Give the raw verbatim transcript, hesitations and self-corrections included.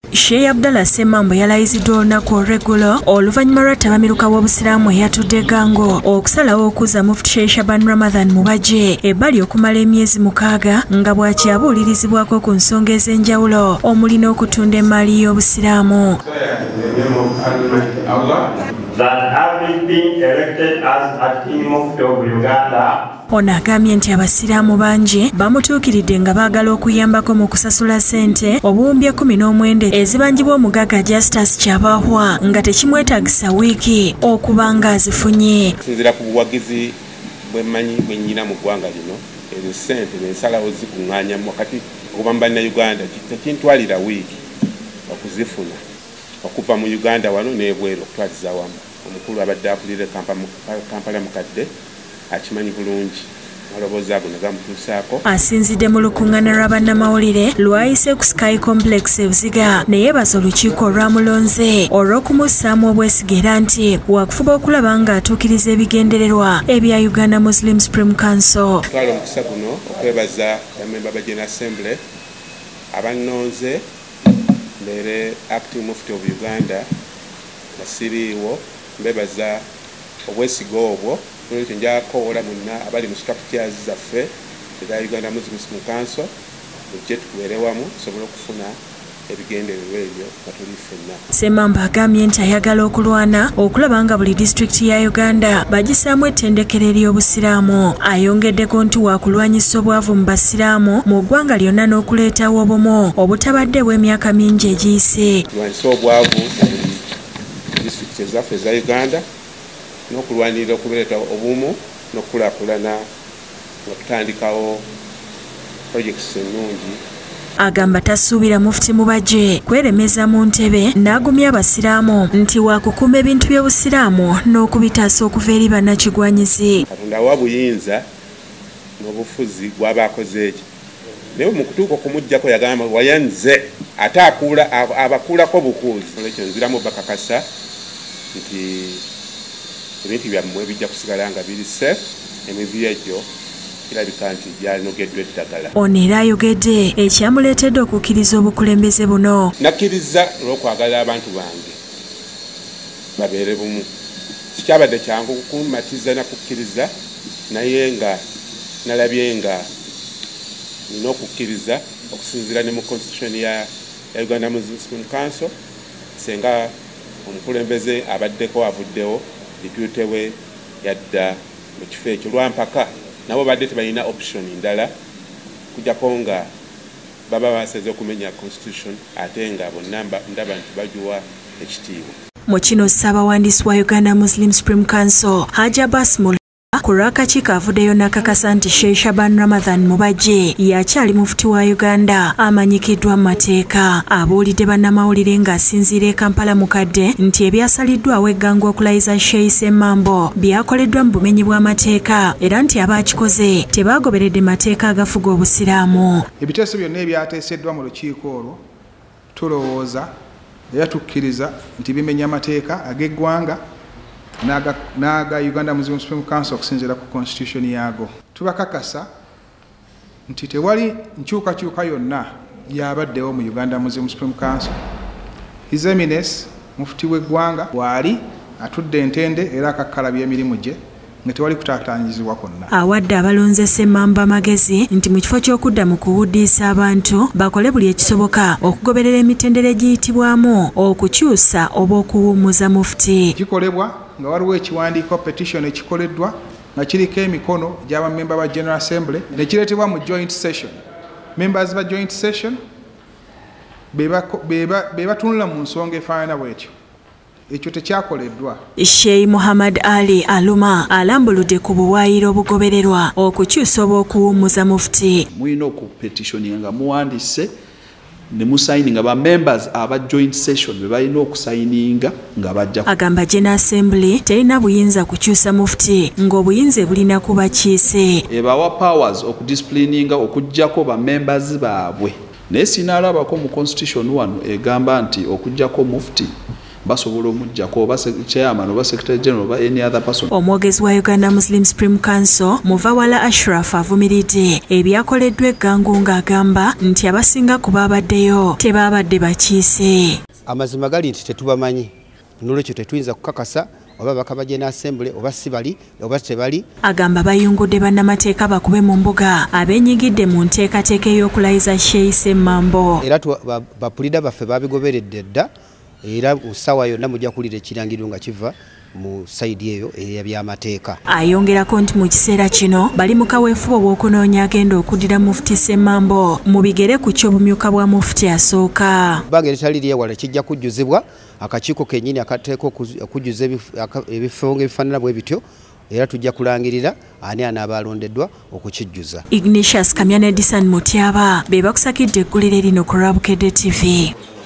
Sheikh Abdullah Ssemambo yalayiziddwa olunaku olw'eggulo oluvannyuma lw'attabamiruka w'obusiraamu eyatudde gango okusalawo okuza Mufti Sheikh Shaban Ramadan mu baje ebbali okumala emyezi mukaaga nga bw'akyabuulirizibwako ku nsonga ez'enjawulo omuli n'okutunda emmaali y'obusiraamu. That having been elected as acting Mufti of Uganda, ono agambye nti abasiraamu bangi bamutuukiridde nga baagala okuyambako mu kusasula ssente obuwumbi ekkumi n'omwenda ezibanjibwa omugagga Justus Kyabahwa nga tekimwetaagisa wiiki okuba nga azifunye. Okusinziira ku buwagizi bw'emmanyi bwe nnyina mu ggwanga lino, ezo ssente n'ensalawo zikuŋŋaanyamu wakati okuva mu bannayuganda tekintwalira wiiki okuzifuna okuva mu Uganda wano n'ebweru okutwaliza wamu. Omukulu abadde akulira Kampala Mukadde akimanyi bulungi maloboozi ago ne gamutuusaako. Asinzidde mu lukuŋŋaana lwa bannamawulire lwayise ku Sky Complex e Buziga ne yeebaza olukiiko olwamulonze olw'okumussaamu obwesige era nti waakufuba okulaba nga atuukiriza ebigendererwa ebya Uganda Muslim Supreme Council. Twala omukisa guno okwebaza bamemba ba General Assembly abannonze mbeere acting Mufti of Uganda nga siriiwo mbebaza obwesige obwo nti njakoola munna abali mu structures zaffe eza Uganda Muslim Supreme Council mujje tubeere wamu tusobole okufuna ebigendererwa ebyo nga tuli ffenna. Ssemambo agambye nti ayagala okulwana okulaba nga buli disitulikiti ya Uganda bagisaamu ettendekero ery'obusiraamu. Ayongeddeko nti waakulwanyisa obwavu mu basiraamu mu ggwanga lyonna n'okuleetawo obumu obutabaddewo emyaka mingi egiyise. Kulwanyisa obwavu mu disitulikiti ezaffe eza Uganda n'okulwanirira okuleeta obumu n'okulaakulana nga tutandikawo projects ennungi. Agamba tasuubira Mufti mu baje kweremeza mu ntebe n'agumya abasiraamu nti waakukuuma ebintu by'obusiraamu n'okubitaasa okuva eri bannakigwanyizi. Katonda wa buyinza n'obufuzi gw'aba akoze eki naye mu kutuuka okumuggyako yagamba wayanze ate akuula abakuulako bukuuzi. Olwekyo nziramu bakakasa nti ebintu byammwe bijja kusigala nga biri safe, emivu egyo kirabika nti gyanogeddwa eddagala. Ono era ayogedde ekyamuleetedde okukkiriza obukulembeze buno. Nakkiriza olw'okwagala abantu bange babeere bumu. Sikyabadde kyangu kukumatiza na kukkiriza naye nga nalabye nga nina okukkiriza okusinziira ne mu constitution ya Uganda Muslim Supreme Council senga omukulembeze abaddeko avuddewo deputy we yadda mu kifo ekyo lwampaka nabo badde tebalina option ndala kujjako nga baba baseze okumenya constitution ate nga bonna ndaba nti bajuwa ekitiibwa. Mu kino ssaabawandiisi wa Uganda Muslim Supreme Council Hajji Abbas ku lw'akakiiko avuddeyo n'akakasa nti Sheikh Shaban Ramadan mu baje yakyali Mufti wa Uganda amanyikiddwa mu mateeka. Abuulidde bannamawulire ng'asinziira e Kampala Mukadde nti ebyasaliddwawo eggango okulayiza Sheikh Ssemambo byakoleddwa mu bumenyi bw'amateeka era nti abakikoze tebaagoberedde mateeka agafuga obusiraamu. Ebiteeso byonna ebyateeseddwa mu lukiiko olwo tulowooza era tukkiriza nti bimenya amateeka ag'eggwanga Naga, naga Uganda Muslim Supreme Council okusinziira ku constitution yago. Tubakakasa nti tewali nkyukakyuka yonna yabaddewo mu Uganda Muslim Supreme Council. His Eminence Mufti w'eggwanga wali atudde entende era akakkalabya emirimu gye nga tewali kutaataanyizibwa kwonna. Awadde abalonze Ssemambo amagezi nti mu kifo ky'okudda mu kuwuddiisa abantu bakole buli ekisoboka okugoberera emitendera egiyitibwamu okukyusa oba okuwummuza Mufti. Kikolebwa nga waliwo ekiwandiiko petition ekikoleddwa nga kiriko emikono gy'abamemba ba General Assembly ne kireetebwa mu joint session. Members ba joint session be batunula mu nsonga efaanana bw'etyo. Ekyo tekyakoleddwa. Sheikh Muhammad Ali Aluma alambuludde ku buwaayiro obugobererwa okukyusa oba okuwummuza Mufti. Muyina okupetitioninga nga muwandiise ne musayininga ba members aba joint session be balina okusayininga nga bajja. Agamba General Assembly terina buyinza kukyusa Mufti ng'obuyinza bulina kuba kiise. Ebawa powers okudisciplininga okujjako ba members baabwe. Naye sinaalabako mu constitution wano egamba nti okujjako Mufti basobola omujjako oba chairman oba secretary general oba any other person. Omwogezi wa Uganda Muslim Supreme Council Muvawala Ashraf avumiridde ebyakoleddwa eggangu ng'agamba nti abasinga ku baabaddeyo tebaabadde bakiise. Amazima gali nti tetubamanyi n'olwekyo tetuyinza kukakasa oba bakabagye n'assembly oba sibali oba tebali. Agamba bayungudde bannamateeka bakube mu mbuga abenyigidde mu nteekateeka ey'okulayiza Sheikh Ssemambo. Era bapulida baffe babigoberedde dda era usawa yonna mujja kulira ekirangiriro nga kiva mu saidi eyo eyabyamateeka. Ayongerako nti mu kiseera kino bali mu kaweefube w'okunoonya agenda okuddira Mufti Ssemambo mu bigere ku ky'obumyuka bwa Mufti asooka. Ebbanga eritali lyewala kijja kujjuzibwa akakiiko kennyini akateeka okujjuza ebifo ng'ebifaanana bwe bityo era tujja kulangirira ani anaaba alondeddwa okukijjuza. Ignatius Kamya ne Disan Mutyaba be bakusakidde eggulire lino ku Bukedde T V.